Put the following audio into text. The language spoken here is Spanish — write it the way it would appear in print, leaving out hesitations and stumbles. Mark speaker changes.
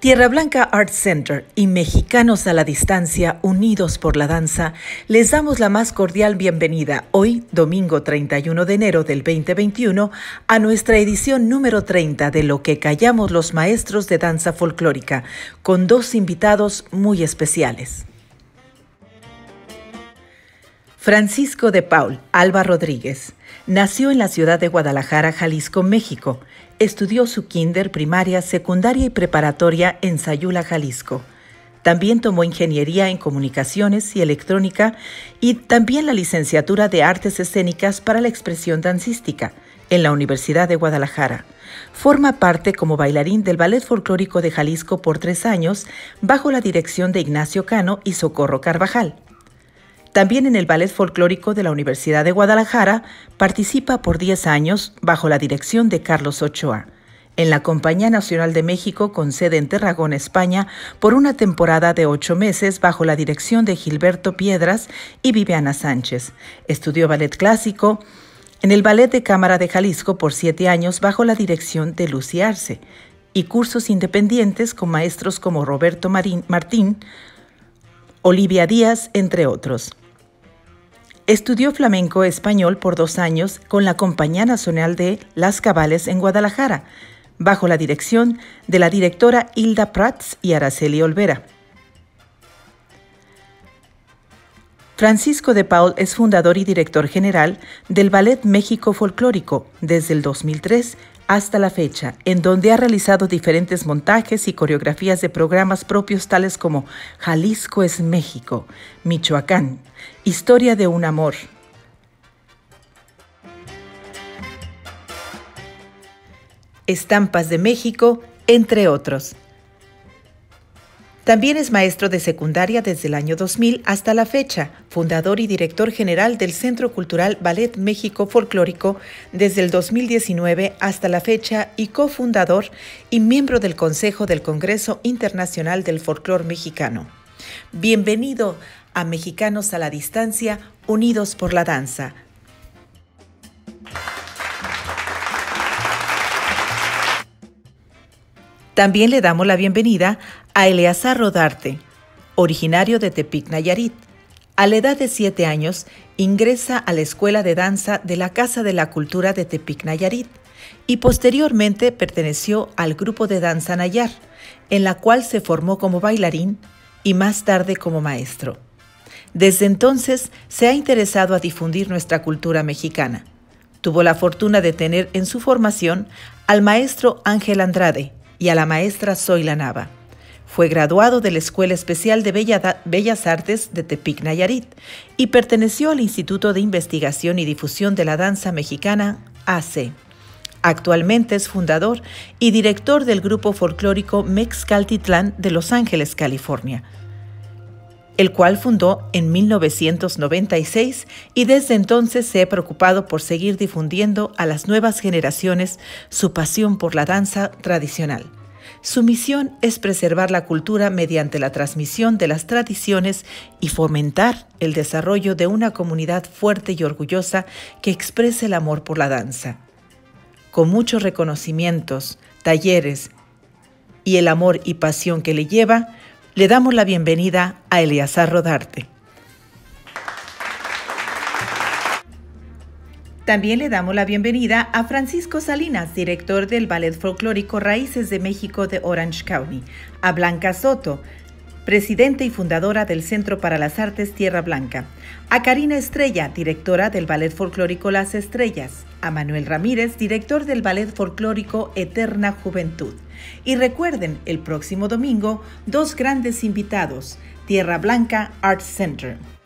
Speaker 1: Tierra Blanca Art Center y Mexicanos a la Distancia, unidos por la danza, les damos la más cordial bienvenida hoy, domingo 31 de enero del 2021, a nuestra edición número 30 de Lo que callamos los maestros de danza folclórica, con dos invitados muy especiales. Francisco de Paul Alba Rodríguez nació en la ciudad de Guadalajara, Jalisco, México. Estudió su kinder, primaria, secundaria y preparatoria en Sayula, Jalisco. También tomó ingeniería en comunicaciones y electrónica y también la licenciatura de artes escénicas para la expresión dancística en la Universidad de Guadalajara. Forma parte como bailarín del Ballet Folclórico de Jalisco por 3 años bajo la dirección de Ignacio Cano y Socorro Carvajal. También en el Ballet Folclórico de la Universidad de Guadalajara participa por 10 años bajo la dirección de Carlos Ochoa. En la Compañía Nacional de México, con sede en Tarragona, España, por una temporada de 8 meses bajo la dirección de Gilberto Piedras y Viviana Sánchez. Estudió ballet clásico en el Ballet de Cámara de Jalisco por 7 años bajo la dirección de Lucy Arce y cursos independientes con maestros como Roberto Martín, Olivia Díaz, entre otros. Estudió flamenco español por 2 años con la Compañía Nacional de Las Cabales en Guadalajara, bajo la dirección de la directora Hilda Prats y Araceli Olvera. Francisco de Paul es fundador y director general del Ballet México Folclórico desde el 2003 hasta la fecha, en donde ha realizado diferentes montajes y coreografías de programas propios tales como Jalisco es México, Michoacán, Historia de un amor, Estampas de México, entre otros. También es maestro de secundaria desde el año 2000 hasta la fecha, fundador y director general del Centro Cultural Ballet México Folclórico desde el 2019 hasta la fecha y cofundador y miembro del Consejo del Congreso Internacional del Folclor Mexicano. Bienvenido a Mexicanos a la Distancia, unidos por la danza. También le damos la bienvenida a Eleazar Rodarte, originario de Tepic, Nayarit. A la edad de 7 años, ingresa a la Escuela de Danza de la Casa de la Cultura de Tepic, Nayarit, y posteriormente perteneció al grupo de danza Nayar, en la cual se formó como bailarín y más tarde como maestro. Desde entonces se ha interesado a difundir nuestra cultura mexicana. Tuvo la fortuna de tener en su formación al maestro Ángel Andrade y a la maestra Zoila Nava. Fue graduado de la Escuela Especial de Bellas Artes de Tepic, Nayarit, y perteneció al Instituto de Investigación y Difusión de la Danza Mexicana, AC. Actualmente es fundador y director del grupo folclórico Mexcaltitlán de Los Ángeles, California, el cual fundó en 1996 y desde entonces se ha preocupado por seguir difundiendo a las nuevas generaciones su pasión por la danza tradicional. Su misión es preservar la cultura mediante la transmisión de las tradiciones y fomentar el desarrollo de una comunidad fuerte y orgullosa que exprese el amor por la danza. Con muchos reconocimientos, talleres y el amor y pasión que le lleva, le damos la bienvenida a Eleazar Rodarte. También le damos la bienvenida a Francisco Salinas, director del Ballet Folclórico Raíces de México de Orange County, a Blanca Soto, presidenta y fundadora del Centro para las Artes Tierra Blanca, a Karina Estrella, directora del Ballet Folclórico Las Estrellas, a Manuel Ramírez, director del Ballet Folclórico Eterna Juventud. Y recuerden, el próximo domingo, 2 grandes invitados, Tierra Blanca Art Center.